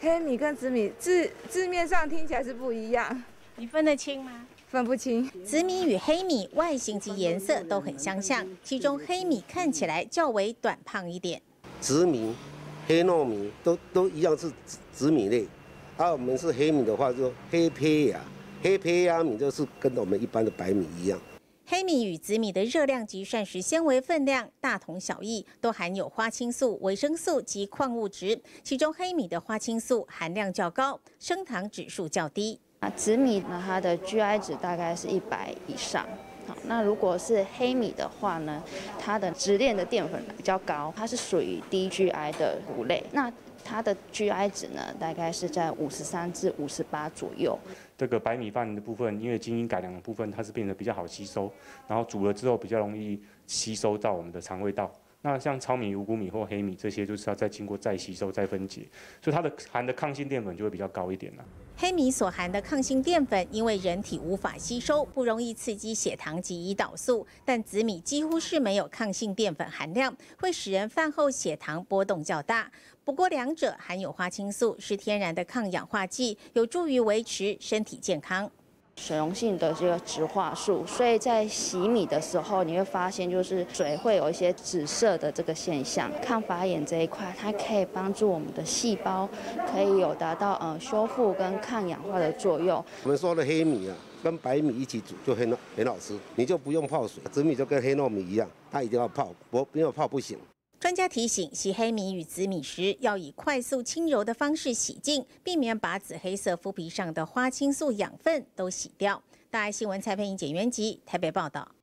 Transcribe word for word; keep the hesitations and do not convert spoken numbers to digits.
黑米跟紫米字字面上听起来是不一样， 你分得清吗？ 分不清。 紫米与黑米外形及颜色都很相像，其中黑米看起来较为短胖一点。 紫米、黑糯米都都一样是紫紫米类，而、啊、我们是黑米的话，就黑胚芽，黑胚芽米就是跟我们一般的白米一样。 黑米与紫米的热量及膳食纤维分量大同小异，都含有花青素、维生素及矿物质。其中黑米的花青素含量较高，升糖指数较低。 啊，紫米呢，它的 G I 值大概是一百以上。好，那如果是黑米的话呢，它的直链的淀粉比较高，它是属于低 G I 的谷类。那 它的 G I 值呢，大概是在五十三至五十八左右。 这个白米饭的部分，因为基因改良的部分，它是变得比较好吸收，然后煮了之后比较容易吸收到我们的肠胃道。那像糙米、五谷米或黑米这些，就是要再经过再吸收、再分解，所以它的含的抗性淀粉就会比较高一点啦。 黑米所含的抗性淀粉，因为人体无法吸收，不容易刺激血糖及胰岛素；但紫米几乎是没有抗性淀粉含量，会使人饭后血糖波动较大。不过两者含有花青素，是天然的抗氧化剂，有助于维持身体健康。 水溶性的这个植化素，所以在洗米的时候，你会发现就是水会有一些紫色的这个现象。抗发炎这一块，它可以帮助我们的细胞可以有达到呃修复跟抗氧化的作用。 我们说的黑米啊，跟白米一起煮就很很好吃，你就不用泡水。紫米就跟黑糯米一样，它一定要泡，不没有泡不行。 专家提醒，洗黑米与紫米时，要以快速轻柔的方式洗净，避免把紫黑色麸皮上的花青素养分都洗掉。大爱新闻蔡佩莹、简元吉台北报道。